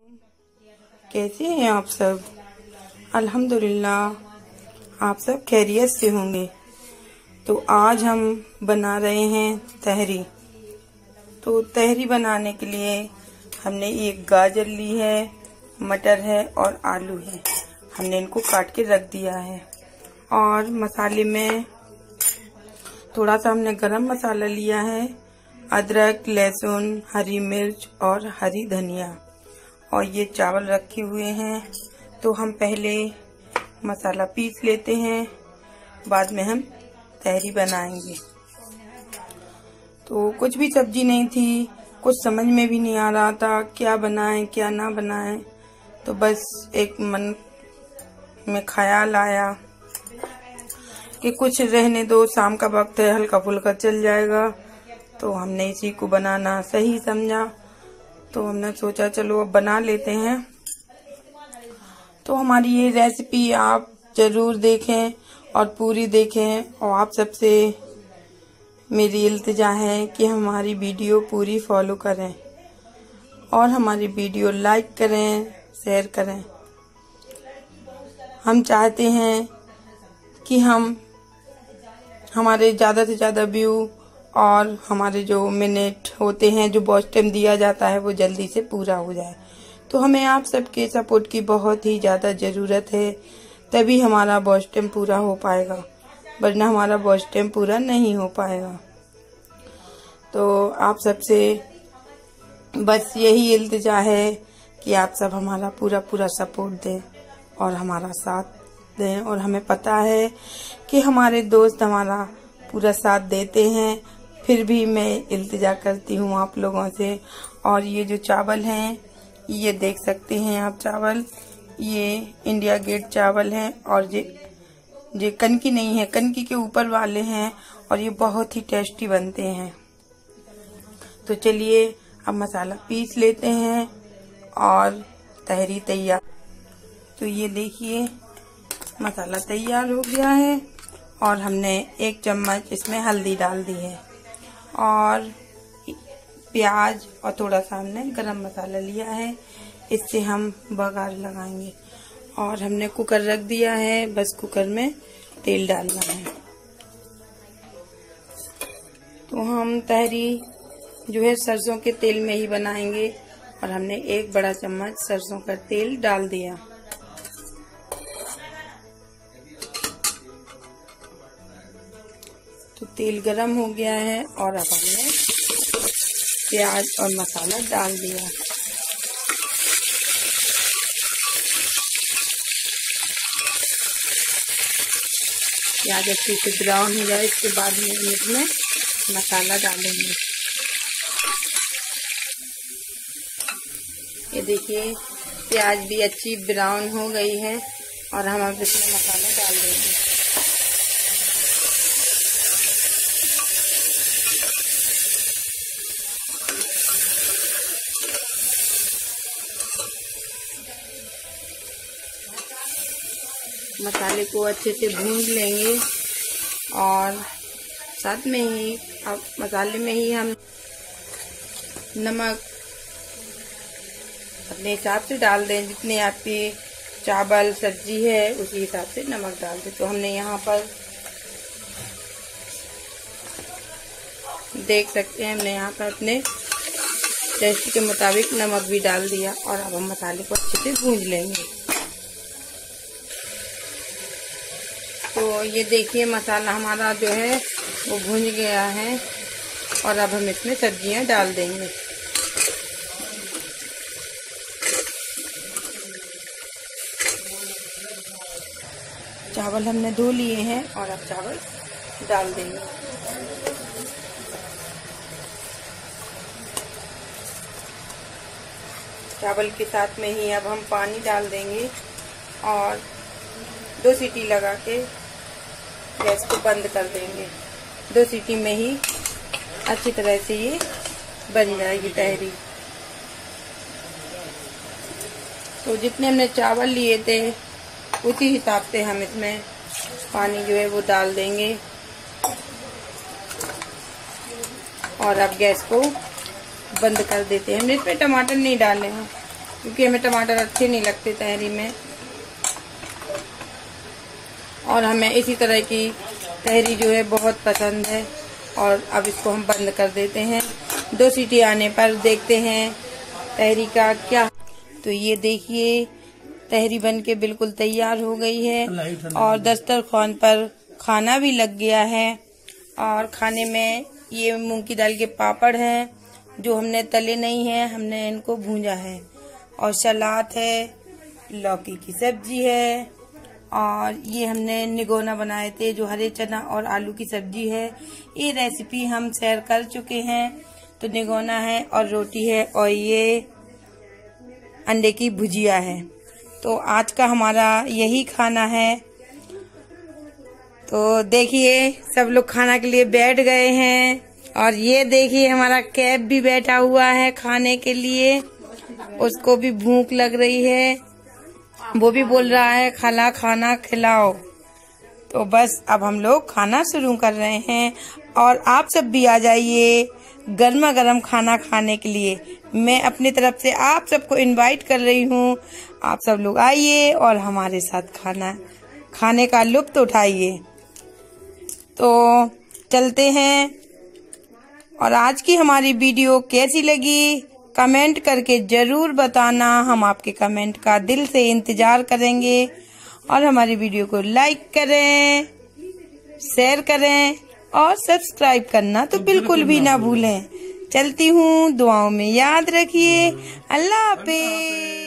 कैसे हैं आप सब? अल्हम्दुलिल्लाह आप सब खैरियत से होंगे। तो आज हम बना रहे हैं तहरी। तो तहरी बनाने के लिए हमने एक गाजर ली है, मटर है और आलू है। हमने इनको काट के रख दिया है। और मसाले में थोड़ा सा हमने गरम मसाला लिया है, अदरक, लहसुन, हरी मिर्च और हरी धनिया, और ये चावल रखे हुए हैं। तो हम पहले मसाला पीस लेते हैं, बाद में हम तहरी बनाएंगे। तो कुछ भी सब्जी नहीं थी, कुछ समझ में भी नहीं आ रहा था क्या बनाएं क्या ना बनाएं। तो बस एक मन में ख्याल आया कि कुछ रहने दो, शाम का वक्त है, हल्का फुल्का चल जाएगा। तो हमने इसी को बनाना सही समझा। तो हमने सोचा चलो अब बना लेते हैं। तो हमारी ये रेसिपी आप जरूर देखें और पूरी देखें। और आप सबसे मेरी इल्तिजा है कि हमारी वीडियो पूरी फॉलो करें और हमारी वीडियो लाइक करें, शेयर करें। हम चाहते हैं कि हमारे ज़्यादा से ज़्यादा व्यू और हमारे जो मिनट होते हैं, जो वॉच टाइम दिया जाता है, वो जल्दी से पूरा हो जाए। तो हमें आप सबके सपोर्ट की बहुत ही ज़्यादा ज़रूरत है, तभी हमारा वॉच टाइम पूरा हो पाएगा, वरना हमारा वॉच टाइम पूरा नहीं हो पाएगा। तो आप सबसे बस यही इल्तिजा है कि आप सब हमारा पूरा सपोर्ट दें और हमारा साथ दें। और हमें पता है कि हमारे दोस्त हमारा पूरा साथ देते हैं, फिर भी मैं इल्तिजा करती हूँ आप लोगों से। और ये जो चावल हैं, ये देख सकते हैं आप चावल, ये इंडिया गेट चावल हैं और ये कनकी नहीं है, कनकी के ऊपर वाले हैं और ये बहुत ही टेस्टी बनते हैं। तो चलिए अब मसाला पीस लेते हैं और तहरी तैयार। तो ये देखिए मसाला तैयार हो गया है और हमने 1 चम्मच इसमें हल्दी डाल दी है और प्याज और थोड़ा सा हमने गरम मसाला लिया है। इससे हम बघार लगाएंगे। और हमने कुकर रख दिया है, बस कुकर में तेल डालना है। तो हम तहरी जो है सरसों के तेल में ही बनाएंगे और हमने 1 बड़ा चम्मच सरसों का तेल डाल दिया। तो तेल गरम हो गया है और अब हमने प्याज और मसाला डाल दिया। प्याज अच्छे से ब्राउन हो जाए, इसके बाद हम इसमें मसाला डालेंगे। ये देखिए प्याज भी अच्छी ब्राउन हो गई है और हम अब इसमें मसाला डाल देंगे। मसाले को अच्छे से भून लेंगे और साथ में ही अब मसाले में ही हम नमक अपने हिसाब से डाल दें। जितने आपकी चावल सब्जी है उसी हिसाब से नमक डाल दें। तो हमने यहाँ पर देख सकते हैं, हमने यहाँ पर अपने टेस्ट के मुताबिक नमक भी डाल दिया और अब हम मसाले को अच्छे से भून लेंगे। तो ये देखिए मसाला हमारा जो है वो भुन गया है और अब हम इसमें सब्जियां डाल देंगे। चावल हमने धो लिए हैं और अब चावल डाल देंगे। चावल के साथ में ही अब हम पानी डाल देंगे और 2 सीटी लगा के गैस को बंद कर देंगे। 2 सीटी में ही अच्छी तरह से ये बन जाएगी तहरी। तो जितने हमने चावल लिए थे उसी हिसाब से हम इसमें पानी जो है वो डाल देंगे और अब गैस को बंद कर देते हैं। हमने इसमें टमाटर नहीं डाले हैं, क्योंकि हमें टमाटर अच्छे नहीं लगते तहरी में, और हमें इसी तरह की तहरी जो है बहुत पसंद है। और अब इसको हम बंद कर देते हैं। 2 सीटी आने पर देखते हैं तहरी का क्या। तो ये देखिए तहरी बन के बिल्कुल तैयार हो गई है और दस्तरखान पर खाना भी लग गया है। और खाने में ये मूंग की दाल के पापड़ हैं जो हमने तले नहीं हैं, हमने इनको भूंजा है। और सलाद है, लौकी की सब्जी है, और ये हमने निगोना बनाए थे जो हरे चना और आलू की सब्जी है। ये रेसिपी हम शेयर कर चुके हैं। तो निगोना है और रोटी है और ये अंडे की भुजिया है। तो आज का हमारा यही खाना है। तो देखिए सब लोग खाना के लिए बैठ गए हैं, और ये देखिए हमारा कैब भी बैठा हुआ है खाने के लिए। उसको भी भूख लग रही है, वो भी बोल रहा है खाला खाना खिलाओ। तो बस अब हम लोग खाना शुरू कर रहे हैं, और आप सब भी आ जाइए गर्मा गर्म खाना खाने के लिए। मैं अपनी तरफ से आप सबको इनवाइट कर रही हूँ। आप सब लोग आइए और हमारे साथ खाना खाने का लुत्फ उठाइए। तो चलते हैं। और आज की हमारी वीडियो कैसी लगी कमेंट करके जरूर बताना। हम आपके कमेंट का दिल से इंतजार करेंगे। और हमारी वीडियो को लाइक करें, शेयर करें और सब्सक्राइब करना तो बिल्कुल भी ना भूलें। चलती हूँ, दुआओं में याद रखिए। अल्लाह हाफिज।